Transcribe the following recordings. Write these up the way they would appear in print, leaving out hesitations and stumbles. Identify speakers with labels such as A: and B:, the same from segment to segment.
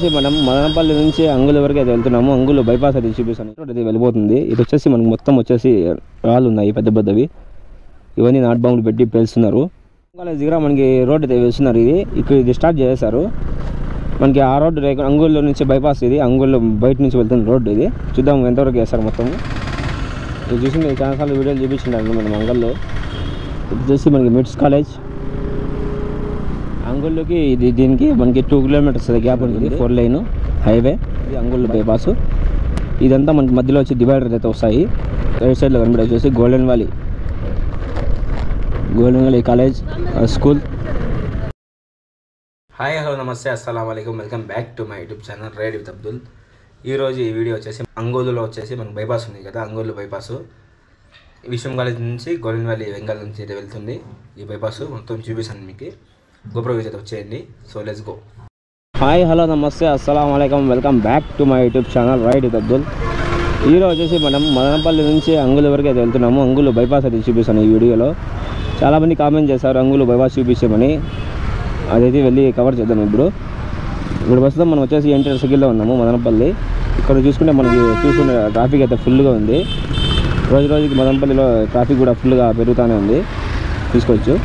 A: వచ్చేసి మనం మదనపల్లి నుంచి అంగుల వరకు అయితే వెళ్తున్నాము. అంగులు బైపాస్ అయితే చూపిస్తాను. అయితే వెళ్ళిపోతుంది. ఇది వచ్చేసి మనకు మొత్తం వచ్చేసి రాళ్ళు ఉన్నాయి పెద్ద పెద్దవి. ఇవన్నీ నాటు బాంబులు పెట్టి పేలుస్తున్నారు. కాలేజ్ దగ్గర మనకి రోడ్ అయితే వేస్తున్నారు. ఇది స్టార్ట్ చేశారు. మనకి ఆ రోడ్డు అంగుల్లో నుంచి బైపాస్ ఇది. అంగుల్లో బయట నుంచి వెళ్తున్న రోడ్డు ఇది. చూద్దాం ఎంతవరకు వేస్తారు మొత్తం. ఇది చూసి మీరు చాలాసార్లు వీడియోలు చూపించుంటారు మనం అంగల్లో. ఇది వచ్చేసి మనకి మిడ్స్ కాలేజ్ అంగుల్లోకి. దీనికి మనకి 2 కిలోమీటర్స్ గ్యాప్ ఉంటుంది. 4 లైన్ హైవే. ఇది అంగుల్ బైపాస్. ఇదంతా మనకి మధ్యలో వచ్చి డివైడర్ అయితే వస్తాయి. రైట్ సైడ్లో కనిపెట్టి వచ్చేసి golden valley college school. Hi hello నమస్తే అస్సలాము అలైకుం. Welcome back to my YouTube channel ride with Abdul. ఈరోజు ఈ వీడియో వచ్చేసి అంగోలులో వచ్చేసి మనకు బైపాస్ ఉంది కదా, అంగోలు బైపాస్. విశ్వం కాలేజ్ నుంచి గోల్డెన్ వ్యాలీ వెంగల్ నుంచి అయితే వెళ్తుంది ఈ బైపాస్. మొత్తం చూపిస్తాను మీకు. గోప్రో విజయ్ వచ్చేయండి. So let's go. Hi hello నమస్తే అస్సలాము అలైకుం. Welcome back to my YouTube channel ride with Abdul. ఈరోజు వచ్చేసి మనం మదనపల్లి నుంచి అంగుల వరకు అయితే వెళ్తున్నాము. అంగులు బైపాస్ అయితే చూపిస్తాను ఈ వీడియోలో. చాలామంది కామెంట్ చేశారు అంగులు బైపాస్ చూపించామని. అదైతే వెళ్ళి కవర్ చేద్దాం. ఇప్పుడు ప్రస్తుతం మనం వచ్చేసి ఎన్టీఆర్ సర్కిల్లో ఉన్నాము మదనపల్లి. ఇక్కడ చూసుకుంటే మనకి చూసుకునే ట్రాఫిక్ అయితే ఫుల్గా ఉంది. రోజు రోజుకి మదనపల్లిలో ట్రాఫిక్ కూడా ఫుల్గా పెరుగుతూనే ఉంది. తీసుకోవచ్చు.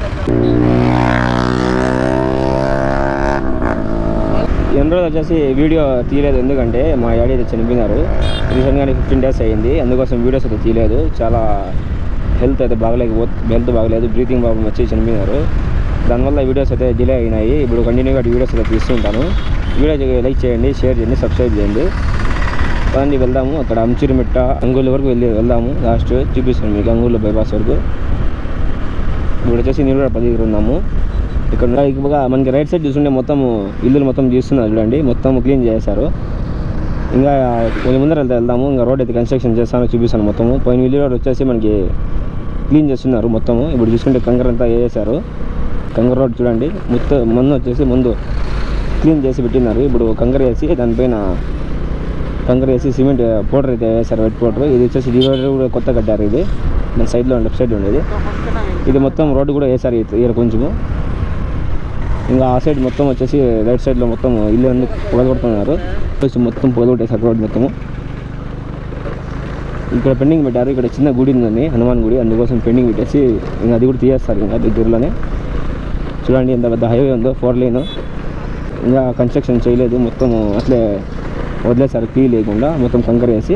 A: ఎన్ని రోజులు వచ్చేసి వీడియో తీయలేదు, ఎందుకంటే మా డాడీ అయితే చనిపోయినారు. రీసెంట్గానే 15 days అయ్యింది. అందుకోసం వీడియోస్ అయితే తీయలేదు. చాలా హెల్త్ బాగలేదు, బ్రీతింగ్ ప్రాబ్లం వచ్చి చనిపోయినారు. దానివల్ల వీడియోస్ అయితే డిలే అయినాయి. ఇప్పుడు కంటిన్యూగా వీడియోస్ అయితే తీస్తుంటాను. వీడియో లైక్ చేయండి, షేర్ చేయండి, సబ్స్క్రైబ్ చేయండి. పదండి వెళ్దాము. అక్కడ అంచురిమిట్ట అంగుల వరకు వెళ్దాము. లాస్ట్ చూపిస్తాను మీకు అంగులు బైపాస్ వరకు. ఇప్పుడు వచ్చేసి నీరుపల్లి దగ్గర ఉన్నాము. ఇక్కడ మనకి రైట్ సైడ్ చూస్తుంటే మొత్తం ఇల్లులు మొత్తం తీస్తున్నారు చూడండి. మొత్తం క్లీన్ చేశారు. ఇంకా కొంచెం ముందర వెళ్దాము. ఇంకా రోడ్ అయితే కన్స్ట్రక్షన్ చేస్తాను, చూపిస్తాను మొత్తము. పోయిన ఇల్లు రోడ్ వచ్చేసి మనకి క్లీన్ చేస్తున్నారు మొత్తము. ఇప్పుడు చూసుకుంటే కంకర అంతా వేసారు. కంకర రోడ్ చూడండి. ముందు వచ్చేసి ముందు క్లీన్ చేసి పెట్టినారు. ఇప్పుడు కంకర వేసి దానిపైన సిమెంట్ పౌడర్ అయితే వేసారు, వైట్ పౌడర్. ఇది వచ్చేసి డివైడర్ కూడా కొత్త కట్టారు. ఇది మన సైడ్లో లెఫ్ట్ సైడ్ ఉండేది. ఇది మొత్తం రోడ్డు కూడా వేసారు ఇక్కడ కొంచెము. ఇంకా ఆ సైడ్ మొత్తం వచ్చేసి రైట్ సైడ్లో మొత్తం ఇల్లు అన్ని పొగలగొడుతున్నారు. మొత్తం పొగలగొట్టేసారు రోడ్డు మొత్తము. ఇక్కడ పెండింగ్ పెట్టారు. ఇక్కడ చిన్న గుడి ఉందండి, హనుమాన్ గుడి. అందుకోసం పెండింగ్ పెట్టేసి ఇంకా అది కూడా తీయేస్తారు ఇంకా దగ్గరలోనే. చూడండి ఎంత పెద్ద హైవే ఉందో, 4 lane. ఇంకా కన్స్ట్రక్షన్ చేయలేదు, మొత్తం అట్లే వదిలేసారు క్లీ లేకుండా. మొత్తం కంకర వేసి.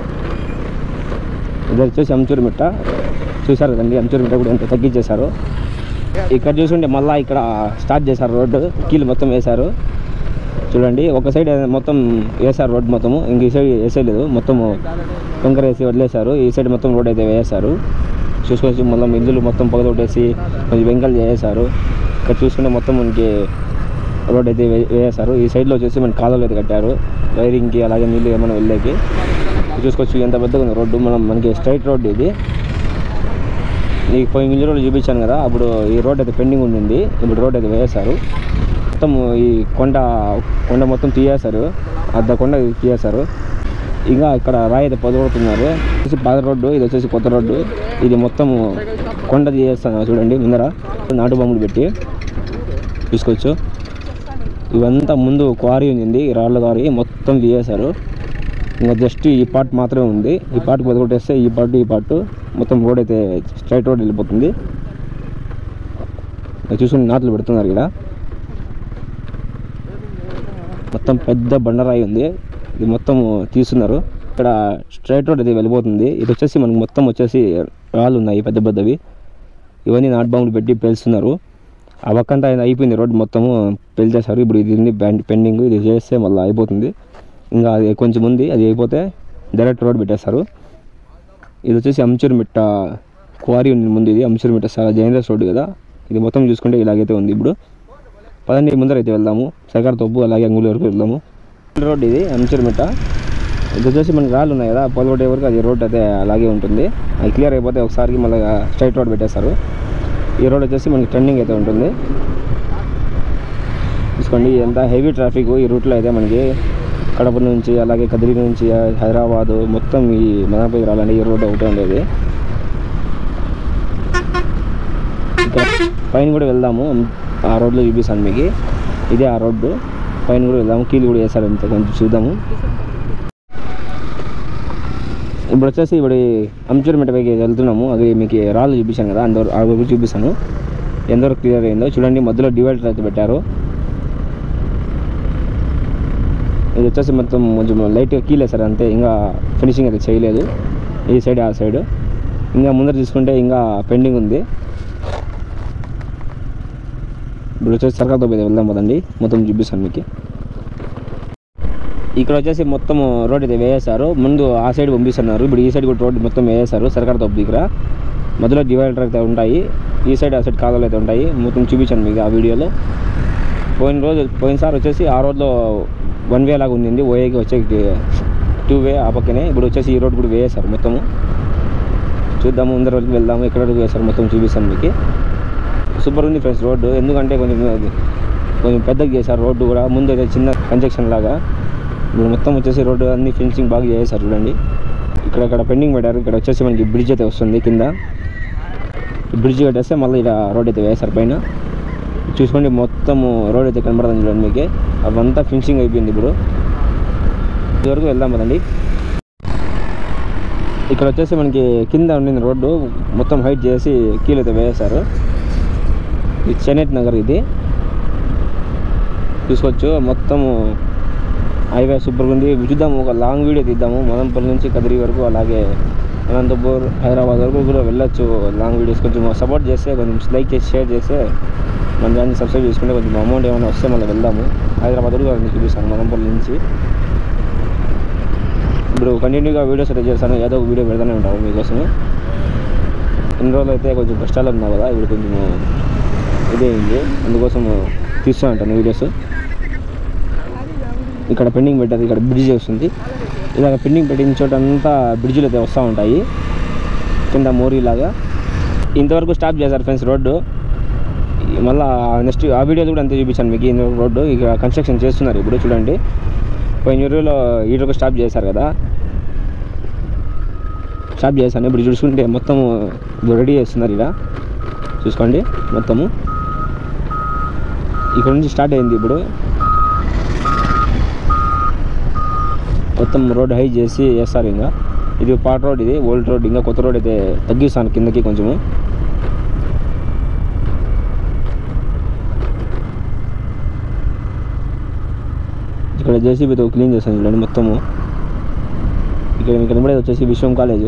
A: ఇది వచ్చేసి అంచూరుమిట్ట. చూసారు కదండి, అంచూరుమిట్ట కూడా ఎంత తగ్గించేశారు. ఇక్కడ చూసుకుంటే మళ్ళీ ఇక్కడ స్టార్ట్ చేశారు రోడ్డు. కీలు మొత్తం వేశారు చూడండి. ఒక సైడ్ మొత్తం వేశారు రోడ్డు మొత్తము. ఇంక ఈ సైడ్ వేసేయలేదు, మొత్తం కంకర వేసి వదిలేశారు. ఈ సైడ్ మొత్తం రోడ్ అయితే వేశారు. చూసుకోవచ్చు మొత్తం ఇల్లులు మొత్తం పగలగొట్టేసి కొంచెం వెంకలు చేసేశారు. ఇక్కడ చూసుకుంటే మొత్తం మనకి రోడ్ అయితే వేసేశారు. ఈ సైడ్లో వచ్చేసి మనకి కాలువలు అయితే కట్టారు వైరింగ్కి, అలాగే నీళ్ళు ఏమైనా వెళ్ళేకి. చూసుకోవచ్చు ఎంత పెద్దగా ఉంది రోడ్డు. మనకి స్ట్రైట్ రోడ్డు ఇది. నీకు పోయిన ఇల్లు రోడ్డు చూపించాను కదా, అప్పుడు ఈ రోడ్ అయితే పెండింగ్ ఉండింది. ఇప్పుడు రోడ్ అయితే వేసేశారు. మొత్తం ఈ కొండ మొత్తం తీయేశారు. అర్ధ కొండ తీయేశారు. ఇంకా ఇక్కడ రాయి అయితే పొదగొడుతున్నారు. వచ్చేసి పాత రోడ్డు, ఇది వచ్చేసి కొత్త రోడ్డు. ఇది మొత్తం కొండ తీయేస్తాను చూడండి ముందర. నాటు బాంబులు పెట్టి చూసుకోవచ్చు. ఇవంతా ముందు క్వారీ ఉంది, రాళ్ళ క్వారీ మొత్తం తీయేశారు. ఇంకా జస్ట్ ఈ పార్ట్ మాత్రమే ఉంది. ఈ పార్ట్ పొదగొట్టేస్తే ఈ పార్ట్ మొత్తం రోడ్ అయితే స్ట్రైట్ రోడ్ వెళ్ళిపోతుంది. చూసుకుని నాట్లు పెడుతున్నారు. ఇక్కడ మొత్తం పెద్ద బండరాయి ఉంది, ఇది మొత్తం తీస్తున్నారు. ఇక్కడ స్ట్రైట్ రోడ్ అయితే వెళ్ళిపోతుంది. ఇది వచ్చేసి మనకు మొత్తం వచ్చేసి రాళ్ళు ఉన్నాయి పెద్ద పెద్దవి. ఇవన్నీ నాటు బాంబులు పెట్టి పేలుస్తున్నారు. ఆ పక్కంతా అయిపోయింది రోడ్ మొత్తము పేల్చేశారు. ఇప్పుడు ఇది పెండింగ్. ఇది చేస్తే మళ్ళీ అయిపోతుంది. ఇంకా అది కొంచెం ఉంది, అది అయిపోతే డైరెక్ట్ రోడ్ పెట్టేస్తారు. ఇది వచ్చేసి అంచూరుమిట్ట క్వారీ ఉంది ముందు. ఇది అంచూరుమిట్ట జైనరస్ రోడ్డు కదా. ఇది మొత్తం చూసుకుంటే ఇలాగైతే ఉంది. ఇప్పుడు పదండి ముందర అయితే వెళ్దాము. సైకార్ తోపు అలాగే అంగుల వరకు వెళ్దాము. రోడ్ ఇది అంచూరుమిట్ట. ఇది వచ్చేసి మనకి రాళ్ళు ఉన్నాయి కదా, పొలగొట్టే వరకు అది రోడ్ అయితే అలాగే ఉంటుంది. అది క్లియర్ అయిపోతే ఒకసారికి మళ్ళీ స్ట్రైట్ రోడ్ పెట్టేస్తారు. ఈ రోడ్ వచ్చేసి మనకి టర్నింగ్ అయితే ఉంటుంది. చూసుకోండి ఎంత హెవీ ట్రాఫిక్ ఈ రూట్లో అయితే. మనకి కడప నుంచి అలాగే కదిరి నుంచి హైదరాబాదు మొత్తం ఈ మదనపల్లి రావాలండి ఈ రోడ్డు ఒకటే ఉండేది. ఇంకా పైన కూడా వెళ్దాము. ఆ రోడ్లో చూపిస్తాను మీకు. ఇదే ఆ రోడ్డు. పైన కూడా వెళ్దాము, కీలు కూడా వేస్తారు అంతే, కొంచెం చూద్దాము. ఇప్పుడు వచ్చేసి అంచూరుమిట్ట పైకి వెళ్తున్నాము. అది మీకు రాళ్ళు చూపించాను కదా, ఆ వరకు చూపిస్తాను ఎంతవరకు క్లియర్ అయిందో. చూడండి మధ్యలో డివైడర్ అయితే పెట్టారు. ఇది వచ్చేసి మొత్తం కొంచెం లైట్గా కీలేసారు అంతే, ఇంకా ఫినిషింగ్ అయితే చేయలేదు. ఈ సైడ్ ఆ సైడ్ ఇంకా ముందర తీసుకుంటే ఇంకా పెండింగ్ ఉంది. ఇప్పుడు వచ్చేసి సర్కార్తో పోయి వెళ్దాం కదండి, మొత్తం చూపిస్తాను మీకు. ఇక్కడ వచ్చేసి మొత్తం రోడ్ అయితే వేసేసారు. ముందు ఆ సైడ్ పంపిస్తున్నారు, ఇప్పుడు ఈ సైడ్ కూడా రోడ్ మొత్తం వేసేసారు. సర్కార్ తప్పు దగ్గర మధ్యలో డివైడర్ అయితే ఉంటాయి, ఈ సైడ్ ఆ సైడ్ కాలువలు అయితే ఉంటాయి. మొత్తం చూపించాను మీకు ఆ వీడియోలో. పోయినసారి వచ్చేసి ఆ రోడ్లో 1 వే లాగా ఉంది, ఓఏకి వచ్చే 2 వే ఆ పక్కనే. ఇప్పుడు వచ్చేసి ఈ రోడ్ కూడా వేసేసారు మొత్తము. చూద్దాము, ముందర వరకు వెళ్దాము, ఎక్కడ వరకు వేసారు మొత్తం చూపిస్తాను మీకు. సూపర్ ఉంది ఫ్రెండ్స్ రోడ్డు, ఎందుకంటే కొంచెం పెద్దగా చేశారు రోడ్డు కూడా. ముందు అయితే చిన్న కన్స్ట్రక్షన్ లాగా, ఇప్పుడు మొత్తం వచ్చేసి రోడ్డు అన్ని ఫినిషింగ్ బాగా చేశారు. చూడండి ఇక్కడ పెండింగ్ పెట్టారు. ఇక్కడ వచ్చేసి మనకి బ్రిడ్జ్ అయితే వస్తుంది కింద. బ్రిడ్జ్ కట్టేస్తే మళ్ళీ ఇక్కడ రోడ్ అయితే వేశారు పైన. చూసుకోండి మొత్తం రోడ్ అయితే కనబడుతుంది చూడండి మీకు. అవంతా ఫినిషింగ్ అయిపోయింది. ఇప్పుడు ఇదివరకు వెళ్దాం కదండి. ఇక్కడ వచ్చేసి మనకి కింద ఉండింది రోడ్డు మొత్తం హైట్ చేసి కీలు అయితే వేశారు. ఇది చెన్నైట్ నగర్, ఇది చూసుకోవచ్చు. మొత్తము హైవే సూపర్గా ఉంది. చూద్దాము, ఒక లాంగ్ వీడియో తీద్దాము. మదనపల్లి నుంచి కదిరి వరకు, అలాగే అనంతపూర్, హైదరాబాద్ వరకు కూడా వెళ్ళొచ్చు లాంగ్ వీడియోస్. కొంచెం సపోర్ట్ చేస్తే, కొంచెం లైక్ చేసి షేర్ చేస్తే, మన ఛానల్ సబ్స్క్రైబ్ చేసుకుంటే కొంచెం అమౌంట్ ఏమైనా వస్తే మళ్ళీ వెళ్దాము. హైదరాబాద్ వరకు అన్ని చూపిస్తాను మదనపల్లి నుంచి. ఇప్పుడు కంటిన్యూగా వీడియోస్ అయితే చేస్తాను, ఏదో ఒక వీడియో పెడతానే ఉంటాము మీకోసము. ఇన్ని రోజులు అయితే కొంచెం కష్టాలు ఉన్నాయి కదా, ఇప్పుడు కొంచెం ఇదే అయింది, అందుకోసం తీస్తూ ఉంటాను వీడియోస్. ఇక్కడ పెండింగ్ పెట్టారు, ఇక్కడ బ్రిడ్జ్ వస్తుంది. ఇలాగ పెండింగ్ పెట్టిన చోట అంతా బ్రిడ్జ్లు అయితే వస్తూ ఉంటాయి కింద మోరీలాగా. ఇంతవరకు స్టాప్ చేశారు ఫ్రెండ్స్ రోడ్డు. మళ్ళీ నెక్స్ట్ ఆ వీడియోలు కూడా అంతే చూపించాను మీకు. ఈ రోడ్డు ఇక్కడ కన్స్ట్రక్షన్ చేస్తున్నారు ఇప్పుడు. చూడండి పోయిన వీడియోలో ఈ వరకు స్టాప్ చేశారు కదా, స్టాప్ చేశాను. ఇప్పుడు చూసుకుంటే మొత్తం రెడీ చేస్తున్నారు ఇక్కడ. చూసుకోండి మొత్తము ఇక్కడ నుంచి స్టార్ట్ అయింది. ఇప్పుడు మొత్తం రోడ్ హై చేసి వేస్తారు. ఇంకా ఇది పాత రోడ్, ఇది ఓల్డ్ రోడ్. ఇంకా కొత్త రోడ్ అయితే తగ్గిస్తాను కిందకి కొంచెము. ఇక్కడ జేసీబీతో క్లీన్ చేస్తాను చూడండి మొత్తము. ఇక్కడ మీకు కనబడేది వచ్చేసి విశ్వం కాలేజ్.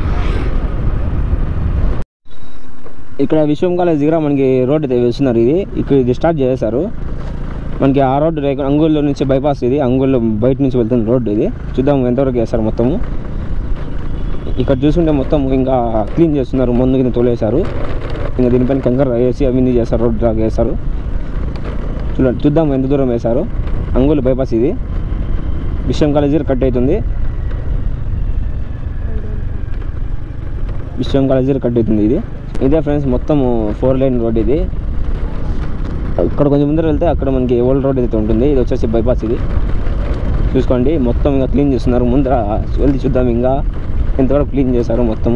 A: ఇక్కడ విశ్వం కాలేజ్ దగ్గర మనకి రోడ్ అయితే వేస్తున్నారు. ఇది స్టార్ట్ చేశారు. మనకి ఆ రోడ్డు అంగుల్లో నుంచి బైపాస్, ఇది అంగుల్లో బయట నుంచి వెళ్తున్న రోడ్డు. ఇది చూద్దాం ఎంతవరకు వేస్తారు మొత్తము. ఇక్కడ చూసుకుంటే మొత్తం ఇంకా క్లీన్ చేస్తున్నారు, ముందు కింద తోలేశారు. ఇంకా దీనిపైన కంకర వేసి అవన్నీ చేస్తారు, రోడ్డు లాగా వేస్తారు. చూద్దాం ఎంత దూరం వేశారు. అంగుల్ బైపాస్, ఇది విశ్వం కాలేజీ కట్ అవుతుంది. విశ్వం కాలేజీ కట్ అవుతుంది. ఇదే ఫ్రెండ్స్ మొత్తం 4 లైన్ రోడ్. ఇది ఇక్కడ కొంచెం ముందర వెళ్తే అక్కడ మనకి ఓల్డ్ రోడ్ అయితే ఉంటుంది. ఇది వచ్చేసి బైపాస్. ఇది చూసుకోండి మొత్తం ఇంకా క్లీన్ చేస్తున్నారు. ముందర వెళ్ళి చూద్దాం ఇంకా ఎంతవరకు క్లీన్ చేశారు మొత్తము.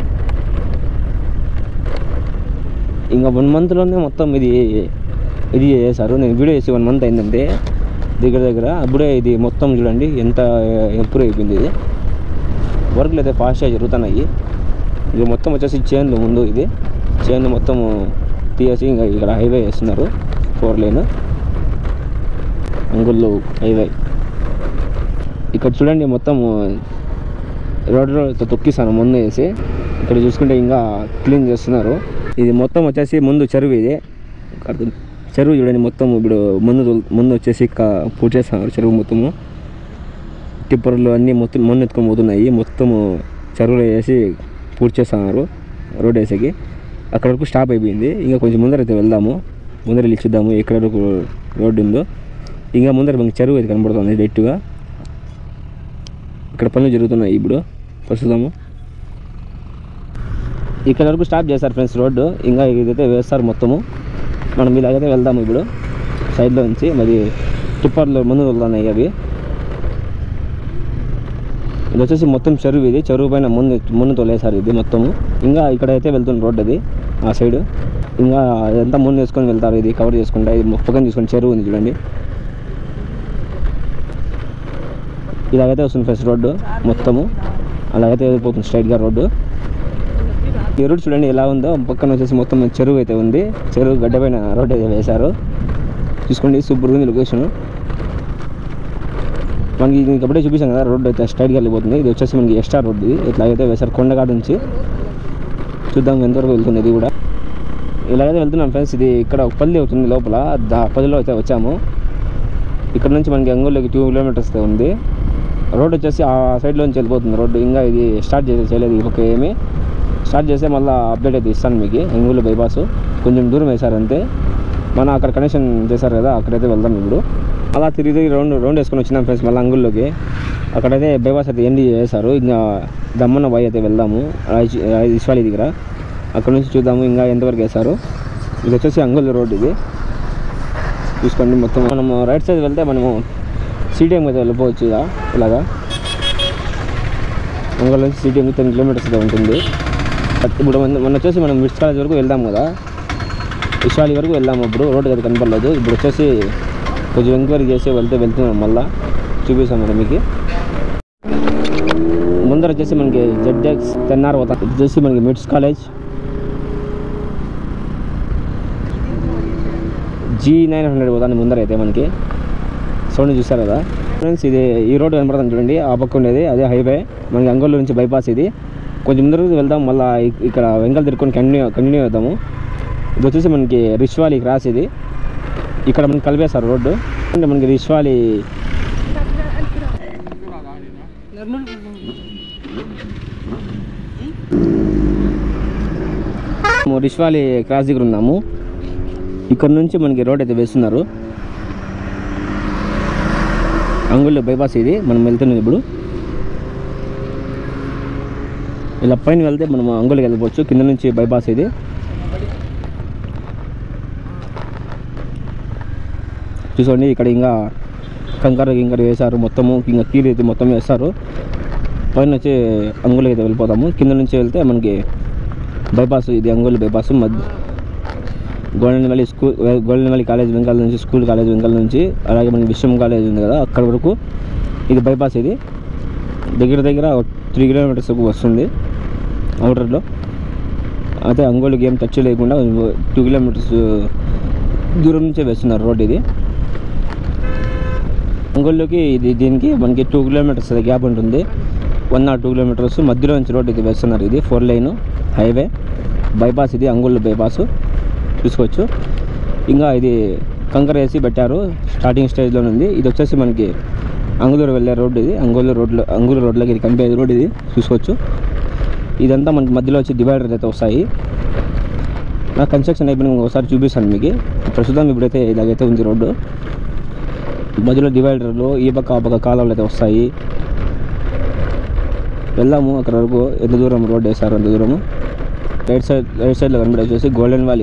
A: ఇంకా 1 మంత్లోనే మొత్తం ఇది చేశారు. నేను వీడియో చేసి 1 మంత్ అయిందంటే దగ్గర అప్పుడే ఇది మొత్తం చూడండి ఎంత ఇంప్రూవ్ అయిపోయింది. ఇది వర్క్లు అయితే ఫాస్ట్గా జరుగుతున్నాయి. ఇది మొత్తం వచ్చేసి చైన్లు ముందు, ఇది చైన్లు మొత్తం తీసేసి ఇంకా ఇక్కడ హైవే వేస్తున్నారు. 4 లైన్ అంగుళ్ళు హైవే. ఇక్కడ చూడండి మొత్తం రోడ్డు తొక్కిస్తాను ముందు వేసి. ఇక్కడ చూసుకుంటే ఇంకా క్లీన్ చేస్తున్నారు. ఇది మొత్తం వచ్చేసి ముందు చెరువు. ఇది చెరువు చూడండి మొత్తం. ఇప్పుడు ముందు వచ్చేసి పూర్తి చేస్తున్నారు చెరువు మొత్తము. టిప్పర్లు అన్నీ మొత్తం మొన్న ఎత్తుకొని పోతున్నాయి. మొత్తము చెరువులో వేసి పూర్తి చేస్తున్నారు రోడ్ వేసేకి. అక్కడ వరకు స్టాప్ అయిపోయింది. ఇంకా కొంచెం ముందర అయితే వెళ్దాము, ముందర వెళ్ళి చూద్దాము ఎక్కడ వరకు రోడ్డు ఉందో. ఇంకా ముందర మనకి చెరువు అయితే కనబడుతుంది డైరెక్ట్గా. ఇక్కడ పనులు జరుగుతున్నాయి ఇప్పుడు ప్రస్తుతము. ఇక్కడ వరకు స్టాప్ చేస్తారు ఫ్రెండ్స్ రోడ్డు. ఇంకా ఇదైతే వేస్తారు మొత్తము. మనం ఇలాగైతే వెళ్దాము ఇప్పుడు సైడ్లో నుంచి. మరి టిప్పర్లు ముందు వెళ్తున్నాయి అవి. ఇది వచ్చేసి మొత్తం చెరువు. ఇది చెరువు పైన ముందు తోలేసారు ఇది మొత్తము. ఇంకా ఇక్కడైతే వెళ్తుంది రోడ్, అది ఆ సైడ్. ఇంకా అదంతా ముందు వేసుకొని వెళ్తారు. ఇది కవర్ చేసుకుంటా. ఇది పక్కన తీసుకొని చెరువు ఉంది చూడండి. ఇలాగైతే వస్తుంది ఫ్రెండ్స్ రోడ్డు మొత్తము, అలాగైతే వెళ్ళిపోతుంది స్ట్రైట్గా రోడ్డు. ఈ రోడ్ చూడండి ఎలా ఉందో, పక్కన వచ్చేసి మొత్తం చెరువు అయితే ఉంది, చెరువు గడ్డ పైన రోడ్ అయితే వేశారు. చూసుకోండి సూపర్ ఉంది లొకేషన్. మనకి మీకు అప్పుడే చూపించాను కదా, రోడ్డు అయితే స్ట్రైట్గా వెళ్ళిపోతుంది. ఇది వచ్చేసి మనకి ఎక్స్ట్రా రోడ్, ఇది ఇట్లాగైతే వేశారు కొండగాడు నుంచి. చూద్దాం ఎంతవరకు వెళ్తుంది ఇది కూడా. ఇలాగైతే వెళ్తున్నాం ఫ్రెండ్స్. ఇది ఇక్కడ ఒక పల్లి అవుతుంది లోపల, పల్లిలో అయితే వచ్చాము. ఇక్కడ నుంచి మనకి అంగూరులోకి 2 కిలోమీటర్స్ ఉంది. రోడ్ వచ్చేసి ఆ సైడ్లోంచి వెళ్ళిపోతుంది రోడ్డు. ఇంకా ఇది స్టార్ట్ చేయలేదు ఇక ఏమి. స్టార్ట్ చేస్తే మళ్ళీ అప్డేట్ అయితే ఇస్తాను మీకు. అంగూరులో బైపాస్ కొంచెం దూరం వేశారు అంతే, మనం అక్కడ కనెక్షన్ చేశారు కదా, అక్కడైతే వెళ్దాం ఇప్పుడు. అలా తిరిగి రౌండ్ వేసుకొని వచ్చినాం ఫ్రెండ్స్ మళ్ళీ అంగుల్లోకి. అక్కడైతే బైపాస్ అయితే ఎండి చేశారు. ఇంకా దమ్మన్న బాయ్ అయితే వెళ్దాము ఇస్వాలి దగ్గర, అక్కడ నుంచి చూద్దాము ఇంకా ఎంతవరకు వేశారు. ఇది వచ్చేసి అంగుల్ రోడ్ ఇది చూసుకోండి. మొత్తం మనము రైట్ సైడ్ వెళ్తే మనము సిటీఎం అయితే వెళ్ళిపోవచ్చు ఇలాగా. అంగుల్ నుంచి సిటీఎం 10 కిలోమీటర్స్ అయితే ఉంటుంది. ఇప్పుడు మన వచ్చేసి మనం మిడ్స్ కాలేజ్ వరకు వెళ్దాం కదా, ఇస్వాలి వరకు వెళ్ళాము. ఇప్పుడు రోడ్డు అయితే కనపడలేదు. ఇప్పుడు వచ్చేసి కొంచెం ఎంక్వైరీ చేసి వెళ్తున్నాం, మళ్ళీ చూపిస్తాం కదా మీకు. ముందర వచ్చేసి మనకి ZX 10R పోతాం. ఇది వచ్చేసి మనకి మిడ్స్ కాలేజ్ G900 పోతాను ముందర అయితే మనకి. సౌండ్ చూస్తారు కదా ఫ్రెండ్స్. ఇది ఈ రోడ్డు కనపడుతుంది చూడండి, ఆ పక్క ఉండేది అదే హైవే. మనకి అంగోల్ నుంచి బైపాస్ ఇది. కొంచెం ముందరకు వెళ్దాం, మళ్ళీ ఇక్కడ వెంకల్ తిరుక్కొని కంటిన్యూ అవుతాము. ఇది వచ్చేసి మనకి రిష్వాలి క్రాస్ ఇది. ఇక్కడ మనకి కలిపేస్తారు రోడ్డు. అంటే మనకి రిష్వాలి క్రాస్ దగ్గర ఉన్నాము. ఇక్కడ నుంచి మనకి రోడ్ అయితే వేస్తున్నారు. అంగుల్లో బైపాస్ ఇది మనం వెళ్తున్నాం ఇప్పుడు. ఇలా పైన వెళ్తే మనం అంగుల్కి వెళ్ళిపోవచ్చు, కింద నుంచి బైపాస్ ఇది. చూసుకోండి ఇక్కడ ఇంకా కంకర వేశారు మొత్తము, ఇంకా కీలు అయితే మొత్తం వేస్తారు. పైన వచ్చి అంగులకి అయితే వెళ్ళిపోతాము. కింద నుంచి వెళ్తే మనకి బైపాస్ ఇది Angallu bypass. Golden valley college వెంకల్ నుంచి, స్కూల్ కాలేజ్ వెంకల్ నుంచి, అలాగే మనకి విశ్వం కాలేజ్ ఉంది కదా అక్కడ వరకు ఇది బైపాస్. ఇది దగ్గర 3 కిలోమీటర్స్ వస్తుంది అవుటర్లో. అయితే అంగోల్కి ఏం టచ్ లేకుండా 2 కిలోమీటర్స్ దూరం నుంచే వేస్తున్నారు రోడ్ ఇది. అంగోల్లోకి దీనికి మనకి 2 కిలోమీటర్స్ గ్యాప్ ఉంటుంది, 1 or 2 కిలోమీటర్స్ మధ్యలో నుంచి రోడ్ ఇది వేస్తున్నారు. ఇది 4 లైన్ హైవే బైపాస్, ఇది అంగోల్ బైపాస్ చూసుకోవచ్చు. ఇంకా ఇది కంకర వేసి పెట్టారు, స్టార్టింగ్ స్టేజ్లో ఉంది. ఇది వచ్చేసి మనకి అంగులూరు వెళ్ళే రోడ్డు ఇది. అంగులూరు రోడ్లోకి ఇది కనిపేది రోడ్ ఇది చూసుకోవచ్చు. ఇదంతా మనకి మధ్యలో వచ్చి డివైడర్ అయితే వస్తాయి. నా కన్స్ట్రక్షన్ అయిపోయిన ఒకసారి చూపిస్తాను మీకు. ప్రస్తుతం ఇప్పుడైతే ఇలాగైతే ఉంది రోడ్డు. మధ్యలో డివైడర్లు ఈ పక్క ఆ పక్క కాలువలు అయితే వస్తాయి. వెళ్దాము అక్కడ వరకు. ఎంత దూరం రోడ్ వేస్తారు అంత దూరము. రైట్ సైడ్లో కనబడే వచ్చేసి గోల్డెన్ వ్యాలీ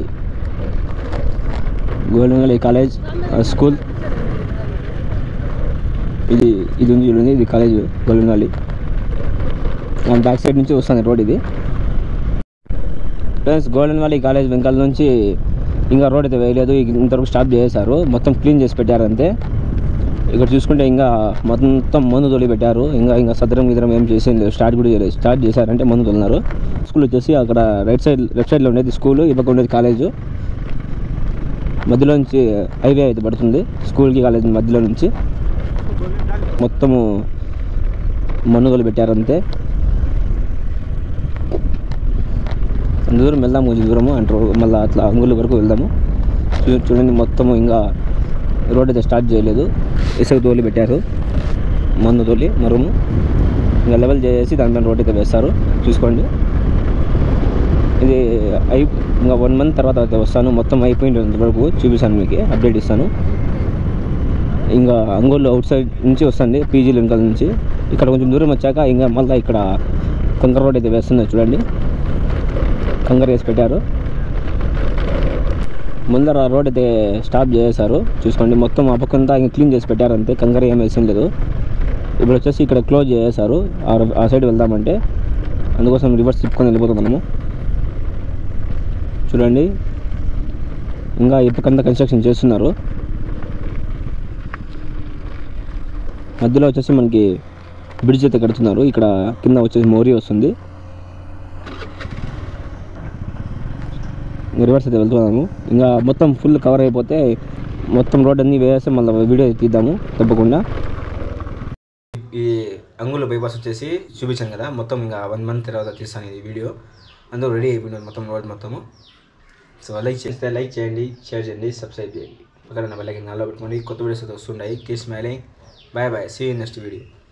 A: కాలేజ్ స్కూల్. ఇది ఉంది చూడండి, ఇది college golden valley. And back side నుంచి వస్తుంది రోడ్ ఇది. ప్లస్ గోల్డెన్ వ్యాలీ కాలేజ్ వెంకల్ నుంచి ఇంకా రోడ్ అయితే వేయలేదు, ఇంతవరకు స్టాప్ చేశారు, మొత్తం క్లీన్ చేసి పెట్టారు అంతే. ఇక్కడ చూసుకుంటే ఇంకా మొత్తం మందు తొలి పెట్టారు. ఇంకా సదరం గిదరం ఏం చేసేది లేదు, స్టార్ట్ చేశారంటే మందు తొలినారు. స్కూల్ వచ్చేసి అక్కడ లెఫ్ట్ సైడ్లో ఉండేది స్కూల్, ఈ పక్క ఉండేది కాలేజు. మధ్యలో నుంచి హైవే అయితే పడుతుంది స్కూల్కి కాలేజ్ మధ్యలో నుంచి. మొత్తము మన్నుగలు పెట్టారంతే. అంత దూరం వెళ్దాము, కొంచెం దూరము అంటారు, మళ్ళీ అట్లా అంగుల వరకు వెళ్దాము. చూడండి మొత్తము ఇంకా రోడ్ అయితే స్టార్ట్ చేయలేదు, ఇసుక తోలి పెట్టారు, మందు తోలి మరుము ఇంకా లెవెల్ చేసి దానిపైన రోడ్ అయితే వేస్తారు చూసుకోండి. ఇది ఇంకా 1 month తర్వాత అయితే వస్తాను, మొత్తం అయిపోయినంత వరకు చూపిస్తాను మీకు, అప్డేట్ ఇస్తాను. ఇంకా అంగోళ్ళు అవుట్ సైడ్ నుంచి వస్తుంది, పీజీ వెనకాల నుంచి. ఇక్కడ కొంచెం దూరం వచ్చాక ఇంకా మళ్ళీ ఇక్కడ కంకర రోడ్ అయితే వేస్తున్నారు చూడండి, కంకర వేసి పెట్టారు. ముందర రోడ్ అయితే స్టాప్ చేశారు చూసుకోండి. మొత్తం ఆ పక్కంతా ఇంకా క్లీన్ చేసి పెట్టారు అంతే, కంకర ఏం వేసింది లేదు. ఇప్పుడు వచ్చేసి ఇక్కడ క్లోజ్ చేశారు, ఆ సైడ్ వెళ్దామంటే, అందుకోసం రివర్స్ తిప్పుకొని వెళ్ళిపోతాం మనము. చూడండి ఇంకా ఈ పక్కంతా కన్స్ట్రక్షన్ చేస్తున్నారు. మధ్యలో వచ్చేసి మనకి బ్రిడ్జ్ అయితే కడుతున్నారు. ఇక్కడ కింద వచ్చేసి మోరీ వస్తుంది. రివర్స్ అయితే వెళ్తున్నాము. ఇంకా మొత్తం ఫుల్ కవర్ అయిపోతే మొత్తం రోడ్ అన్నీ వేస్తే మళ్ళీ వీడియో తీద్దాము తప్పకుండా. ఈ అంగుళ బైపాస్ వచ్చేసి చూపించాను కదా, మొత్తం ఇంకా 1 month తర్వాత తీస్తాను ఈ వీడియో. అందులో రెడీ అయిపోయినాను మొత్తం రోడ్ మొత్తము. సో లైక్ చేస్తే లైక్ చేయండి, షేర్ చేయండి, సబ్స్క్రైబ్ చేయండి. పక్కన బెల్ ఐకాన్ ఆన్లో పెట్టుకోండి. కొత్త వీడియోస్ అయితే వస్తుంటాయి. Keep smiling. Bye bye. See you next video.